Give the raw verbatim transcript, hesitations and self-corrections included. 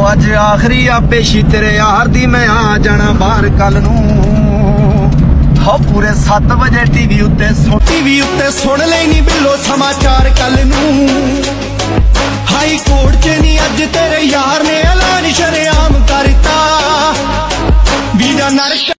अज आखिरी आ पेशी तेरे यार दी, मैं आ जाना बाहर कल नू। हो पूरे सत्त बजे टीवी उत्ते टीवी उत्ते सुन लेनी बिल्लो समाचार कल नू।